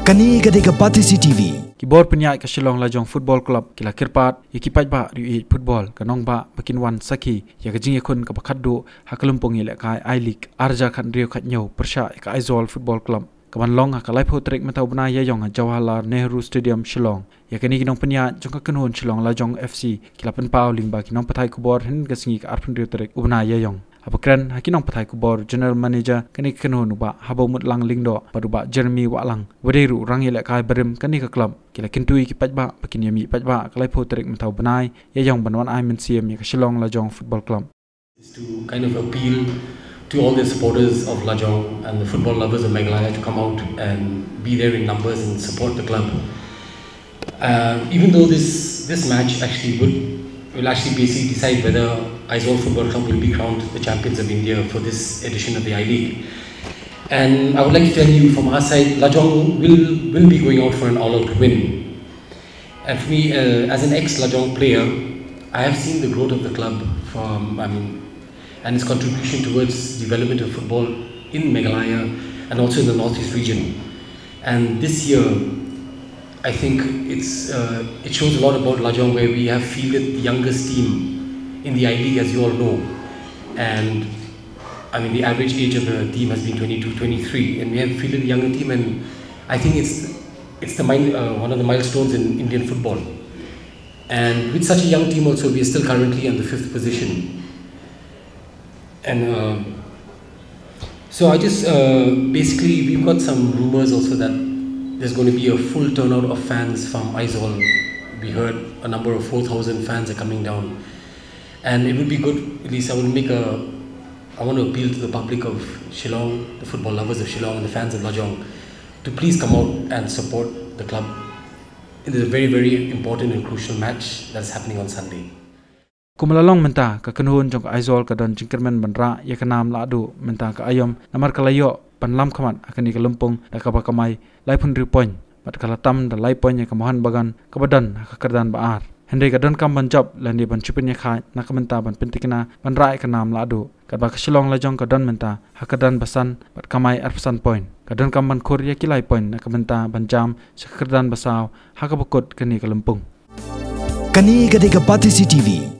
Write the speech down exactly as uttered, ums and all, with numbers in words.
Kani kadega Patisi T V. Keyboard penyak ke Shillong Lajong Football Club kila kirpat ikipat ba riuit football kanong ba bakin wan saki ya kajing yakun ka bakaddo hakalumpong ile kai I League arja khan rio khat nyo persha ka Aizawl Football Club kaman long ka live hotrik matau bana ya yong Jawaharlal Nehru Stadium Shillong ya kani kinong penyak jong ka kanhon Shillong Lajong F C kila pen pau ling ba kinong pathai kubor hin ka singi ka arpun rio trek ubna ya yong Apakran hakinong pathai kubor General Manager kani kanhon ba habo mut lang lingdo paduba Jeremy Walang waderu rang ile kai berim kani ka club kila kintui ki pajba pakin yami pajba kalai potrik matau banai ya yong banwan ai men siam ya Shillong Lajong Football Club is to kind of appeal to all the supporters of Lajong and the football lovers of Meghalaya to come out and be there in numbers and support the club. Uh, even though this this match actually would will actually basically decide whether Aizawl Football Club will be crowned the champions of India for this edition of the I League. And I would like to tell you from our side, Lajong will will be going out for an all-out win. And for me, uh, as an ex-Lajong player, I have seen the growth of the club from, I mean, and its contribution towards development of football in Meghalaya and also in the Northeast region. And this year, I think it's uh, it shows a lot about Lajong, where we have fielded the youngest team in the I League, as you all know. And I mean, the average age of the team has been twenty-two, twenty-three, and we have fielded the younger team. And I think it's it's the mile, uh, one of the milestones in Indian football. And with such a young team, also, we are still currently in the fifth position. And uh, so I just uh, basically we've got some rumors also that there's going to be a full turnout of fans from Aizawl. We heard a number of four thousand fans are coming down, and it would be good. At least I will make a. I want to appeal to the public of Shillong, the football lovers of Shillong, and the fans of Lajong, to please come out and support the club in this very very important and crucial match that is happening on Sunday. Kumalalong menta ka kanhun jong Aizawl ka don jingkermen bandra ya kanam ladu menta ka ayom namar kalayo panlam khamat akani kalumpong da ka bakamai laipun ripon mat kalatam da laipon ya kamahan bagan kabadan ka kardan baar hende ka don kam banjab landi ban chupin ya khai na kamenta ban pentikna bandra ka nam ladu ka ba ka Shillong Lajong ka don menta hakadan basan bat kamai arpsan point ka don kam ban khor ya kilai point na kamenta banjam sa kardan basaw hakabukot kani kalumpong Kani kadega Patisi T V.